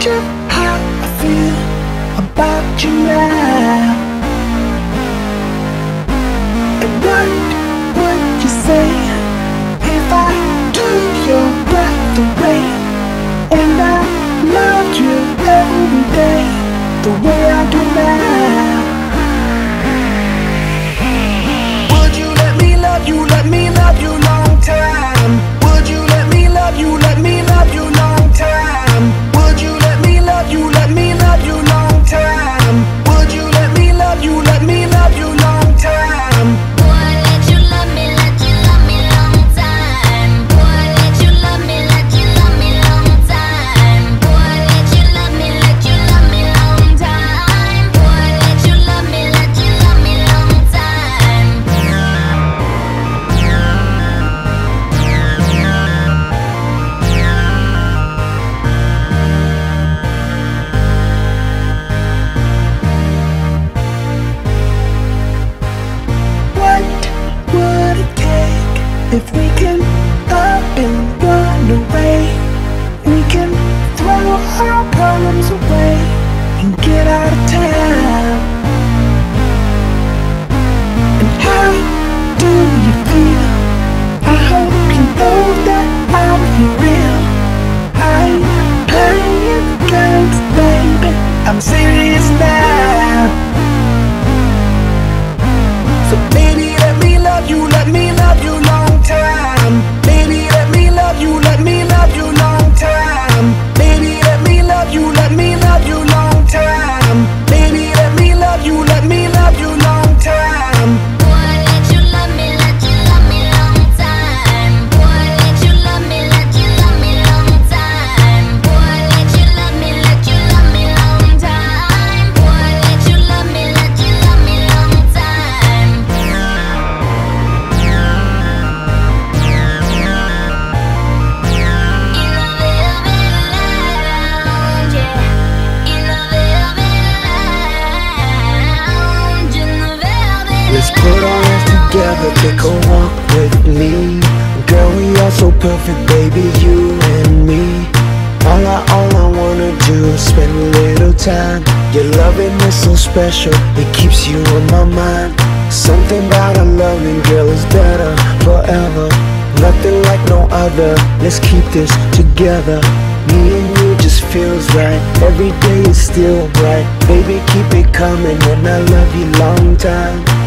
you how I feel about you now. And what would you say if I took your breath away and I loved you every day the way I do now? Would you let me love you, let me love you long time? Would you let me love you, let me love you long time? Would you let me love you, let me love you long time? Would you let me love you, let me love you long time? Boy, let you love me long time. Boy, let you love me long time. Boy, let you love me long time. Boy, let you love me long time. What would it take if we can up and run away? We can throw our problems away and get out of town. And how do you feel? I hope you know that I'm for real. I ain't playing games, baby, I'm serious now. So baby, let me love you long time. Baby, let me love you long time. Baby, let me love you long time. Baby, let me love you long time. Boy, let you love me long time. Boy, let you love me long time. Boy, let you love me long time. Boy, let you love me long time. Let's put our hands together, take a walk with me. Girl, we are so perfect, baby, you and me. All I wanna do is spend a little time. Your loving is so special, it keeps you on my mind. Something about our loving, girl, is better forever. Nothing like no other, let's keep this together. Me and you just feels right, every day is still bright. Baby, keep it coming and I love you long time.